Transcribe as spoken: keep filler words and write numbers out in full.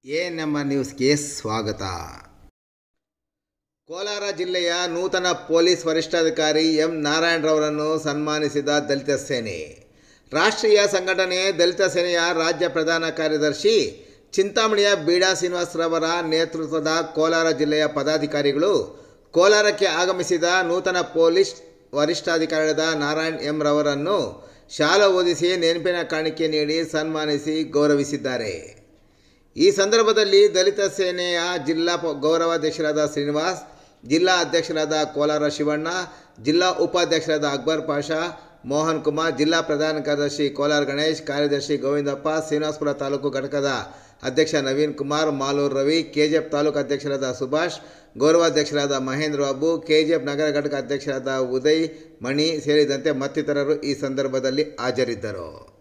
A number ನ್ಯೂಸ್ಗೆ ಸ್ವಾಗತ. ಕೋಲಾರ ಜಿಲ್ಲೆಯ ನೂತನ ಪೊಲೀಸ್ ವರಿಷ್ಠಾಧಿಕಾರಿ ಎಂ ನಾರಾಯಣರವರನ್ನು ಸನ್ಮಾನಿಸಿದ ದಲಿತ ಸೇನೆ. ರಾಷ್ಟ್ರೀಯ ಸಂಘಟನೆ ದಲಿತ ಸೇನೆಯ ರಾಜ್ಯ ಪ್ರಧಾನ ಕಾರ್ಯದರ್ಶಿ ಚಿಂತಾಮಣಿಯ ಬೀಡಾ ಶ್ರೀನಿವಾಸರವರ ನೇತೃತ್ವದ ಕೋಲಾರ ಜಿಲ್ಲೆಯ ಪದಾಧಿಕಾರಿಗಳು ಕೋಲಾರಕ್ಕೆ ಆಗಮಿಸಿದ ನೂತನ ಪೊಲೀಸ್ ವರಿಷ್ಠಾಧಿಕಾರಿಯಾದ ನಾರಾಯಣ್ ಎಂ ರವರನ್ನು ಶಾಲಾ ಓದಿಸಿ ನೆನಪಿನ ಕಾಣಿಕೆ ನೀಡಿ ಸನ್ಮಾನಿಸಿ ಗೌರವಿಸಿದ್ದಾರೆ. ಈ ಸಂದರ್ಭದಲ್ಲಿ ದಲಿತ ಸೇನೆಯ ಜಿಲ್ಲಾ ಗೌರವಾಧ್ಯಕ್ಷರಾದ ಶ್ರೀನಿವಾಸ್, ಜಿಲ್ಲಾ ಅಧ್ಯಕ್ಷರಾದ ಕೋಲಾರ ಶಿವಣ್ಣ, ಜಿಲ್ಲಾ ಉಪಾಧ್ಯಕ್ಷರಾದ ಅಕ್ಬರ್ ಪಾಷಾ, ಮೋಹನ್ ಕುಮಾರ್, ಜಿಲ್ಲಾ ಪ್ರಧಾನ ಕಾರ್ಯದರ್ಶಿ ಕೋಲಾರ ಗಣೇಶ್, ಕಾರ್ಯದರ್ಶಿ ಗೋವಿಂದಪ್ಪ, ಶ್ರೀನಿವಾಸಪುರ ತಾಲೂಕು ಘಟಕದ ಅಧ್ಯಕ್ಷ ನವೀನ್ ಕುಮಾರ್, ಮಾಲೂರು ರವಿ, ಕೆಜಿಎಫ್ ತಾಲೂಕು ಅಧ್ಯಕ್ಷರಾದ ಸುಭಾಷ್, ಗೌರವಾಧ್ಯಕ್ಷರಾದ ಮಹೇಂದ್ರ ಬಾಬು, ಕೆಜಿಎಫ್ ನಗರ ಘಟಕ ಅಧ್ಯಕ್ಷರಾದ ಉದಯ್ ಮಣಿ ಸೇರಿದಂತೆ ಮತ್ತಿತರರು ಈ ಸಂದರ್ಭದಲ್ಲಿ ಹಾಜರಿದ್ದರು.